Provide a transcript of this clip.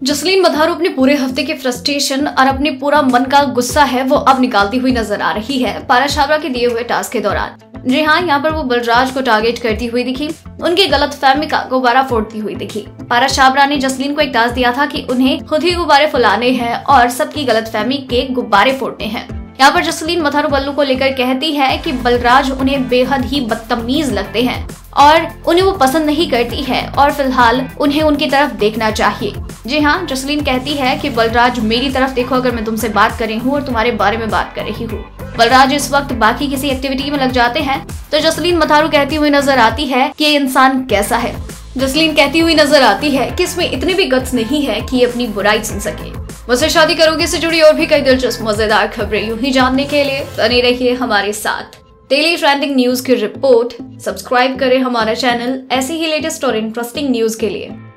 जसलीन मथारू अपने पूरे हफ्ते के फ्रस्ट्रेशन और अपने पूरा मन का गुस्सा है वो अब निकालती हुई नजर आ रही है पारा छाबरा के दिए हुए टास्क के दौरान। जी हाँ, यहाँ पर वो बलराज को टारगेट करती हुई दिखी, उनकी गलतफहमी का गुब्बारा फोड़ती हुई दिखी। पारा छाबरा ने जसलीन को एक टास्क दिया था कि उन्हें खुद ही गुब्बारे फुलाने हैं और सबकी गलतफहमी के गुब्बारे फोड़ने हैं। यहाँ पर जसलीन मथारू बल्लू को लेकर कहती है कि बलराज उन्हें बेहद ही बदतमीज लगते हैं और उन्हें वो पसंद नहीं करती है और फिलहाल उन्हें उनकी तरफ देखना चाहिए। जी हाँ, जसलीन कहती है कि बलराज मेरी तरफ देखो अगर मैं तुमसे बात कर रही हूँ और तुम्हारे बारे में बात कर रही हूँ। बलराज इस वक्त बाकी किसी एक्टिविटी में लग जाते हैं तो जसलीन मथारू कहती हुई नजर आती है कि ये इंसान कैसा है। जसलीन कहती हुई नजर आती है कि इसमें इतने भी गट्स नहीं है कि ये अपनी बुराई सुन सके। मुझसे शादी करोगे से जुड़ी और भी कई दिलचस्प मजेदार खबरें यूं ही जानने के लिए बने रहिए हमारे साथ। डेली ट्रेंडिंग न्यूज की रिपोर्ट सब्सक्राइब करें हमारा चैनल ऐसी ही लेटेस्ट और इंटरेस्टिंग न्यूज के लिए।